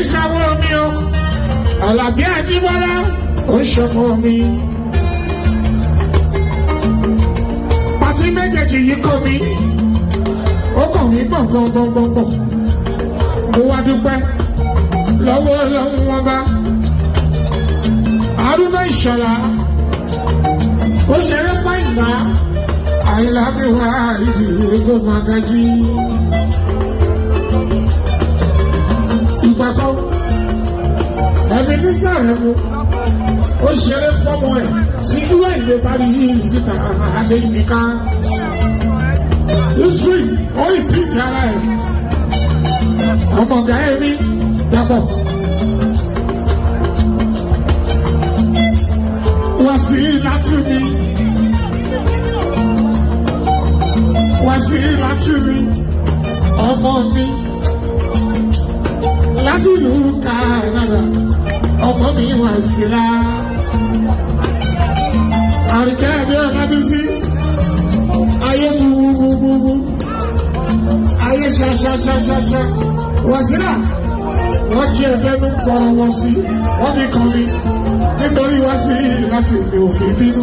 ṣàwọ́ mi o Àlàbí Àjíbọ́lá ó ṣọmọ mi. Pàtí méjèèjì yìí kọ́ mi ó kàn mí gbọ̀ngbọ̀ngbọ̀ngbọ̀ngbọ̀ mo wá dúpẹ́ lọ́wọ́ Ọlọ́run wọn bá Arúgbó Ìṣọ̀lá ó ṣeré fáìnà àìlábí wá ìdí ègbò màgájí ìgbàkọ́ ẹ̀mí ní sàrẹ̀ mu ó ṣeré fọ́mọ ẹ̀ sí ìwé ìgbé parí yìí síta àdé nìkan history ó ìpìtì ara ẹ̀ ọmọ ọ̀gá ẹ̀mí dàpọ̀ Wàsílátù mi Wàsílátù mi ọmọ mi láti ìlú Kánádà ọmọ mi Wàsílá àríkẹ́ ẹ̀mí Ọlábísí ayé gbogbogbò ayé ṣaṣaṣaṣaṣa Wàsílá wọ́n ti ẹ̀fẹ́ ló ń fọ́ra wọn sí wọ́n fi kàn mí nítorí Wàsílátù mi ò fi bínú.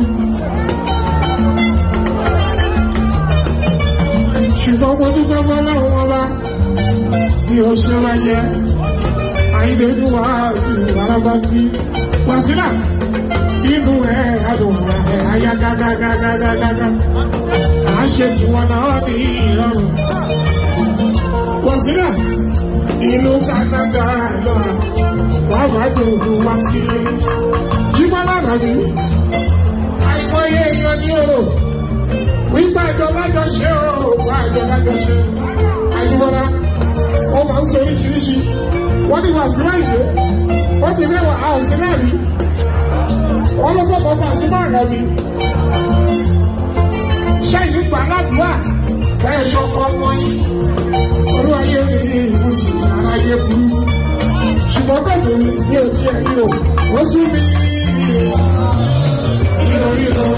Ṣùgbọ́n mo dúpẹ́ fọ́lọ́run ọba bí o ṣe wáyé àyíndé inú wa sí ìwáraba bí Wàsílà inú ẹ̀ adùn ẹ̀ ayá gágágágágágá à ń ṣe tiwọn náà ní ìrọ̀rùn. Wàsílà ìlú Kánádà lọ́ra wà wá dòdò wá sí Jíbọ́lá Àlàbí àìmọye èèyàn ní òrò wípé ìjọba jọ ṣe ó wà ìjọba jọ ṣe Àjíbọ́lá wọ́n máa ń sọ oríṣiríṣi wọ́n ní Wàsílà ìwé wọ́n ti fẹ́ wà á sí náà rí wọ́n ló fọ́ pọ̀ sí náà rẹ̀ mi ṣẹ́yìn gbà ládùúgbà bẹ́ẹ̀ ṣọkọ ọmọ yìí olú ayé mi ní ìlú jì ara ayé burú ṣùgbọ́n bẹ́ẹ̀ mi ní òtí ẹ̀ ní o wọ́n sún mi ìrọ̀rìrọ̀.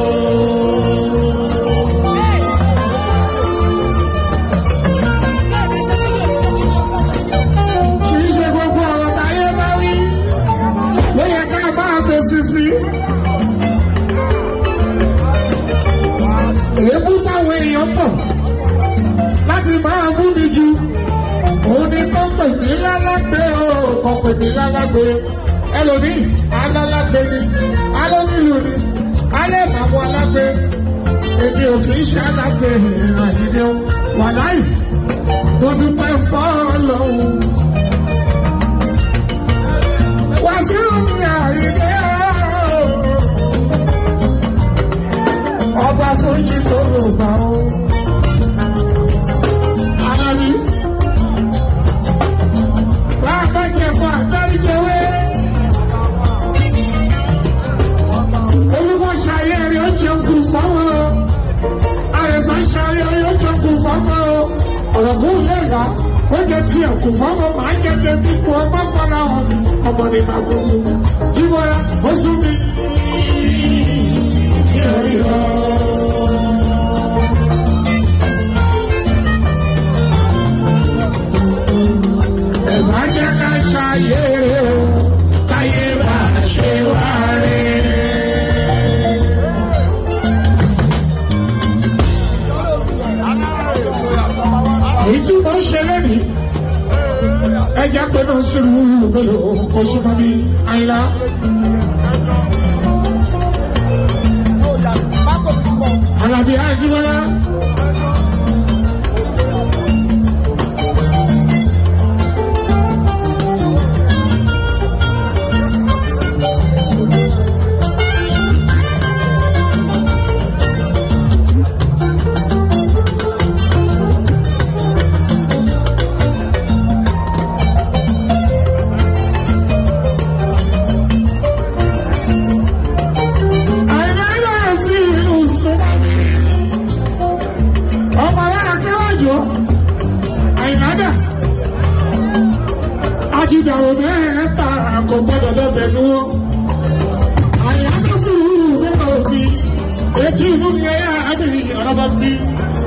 Èébú táwọn èèyàn pọ̀ láti máa mú mi jù òun ni kò pè mí lálágbé o kò pè mí lálágbé ẹlòmíì alálágbé ni alónílù ni alẹ́ màmú alágbé èmi ò kì í ṣe alágbé àyídé wàláì mo dúpẹ́ fọ́lọ́hun Wàsíù mi àyídé ọba fúnjì tó lò bá ó Àlàbí bàbá jẹ̀kọ́ àtàríjẹwé olúkọ ṣàyẹ̀ rẹ̀ ó jẹun kù fáwọn àrẹ̀sán ṣàyẹ̀ rẹ̀ ó jẹun kù fáwọn ọ̀rọ̀gún lẹ́la ó jẹ tiẹ̀ kù fáwọn màá jẹjẹ kíkù ọgbọ́n pọ́nà ọmọ ní màgbó Jíbọ́lá ó sún mi ẹ̀bá jẹ́ ká ṣayé rẹ̀ o káyé bá ṣe wá rẹ̀. Èyí tí mo ń ṣe lónìí ẹja pé náà sírù mélòó oṣù mọ́bí Àyìnlá. Àlàbí Àjíbọ́lá ìdàrú bẹ́ẹ̀ ta kò gbọ́dọ̀ lọ́bẹ̀ dúró. Àyà bá sì wúrù nípa òbí, etí inú ni ẹ̀yà àbẹ̀rẹ̀ ọ̀rọ̀ bá bí.